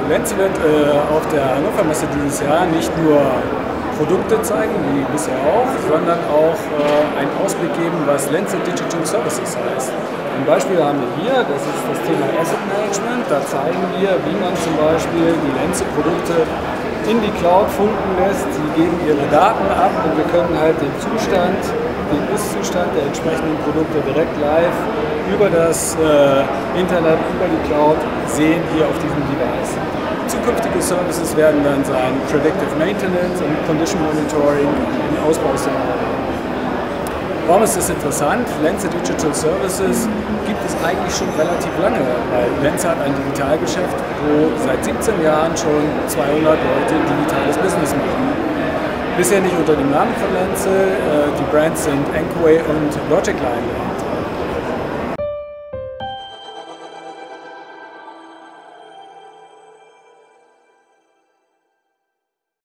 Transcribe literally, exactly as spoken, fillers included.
Lenze wird äh, auf der Hannover Messe dieses Jahr nicht nur Produkte zeigen, wie bisher auch, sondern auch äh, einen Ausblick geben, was Lenze Digital Services heißt. Ein Beispiel haben wir hier, das ist das Thema Asset Management. Da zeigen wir, wie man zum Beispiel die Lenze-Produkte in die Cloud funken lässt. Sie geben ihre Daten ab und wir können halt den Zustand, den Ist-Zustand der entsprechenden Produkte direkt live über das äh, Internet, über die Cloud sehen hier auf diesem Device. Zukünftige Services werden dann sein Predictive Maintenance und Condition Monitoring im Ausbauszenario. Warum ist das interessant? Lenze Digital Services gibt es eigentlich schon relativ lange, weil Lenze hat ein Digitalgeschäft, wo seit siebzehn Jahren schon zweihundert Leute digitales Business machen. Bisher nicht unter dem Namen von Lenze, die Brands sind Anchorway und Logicline.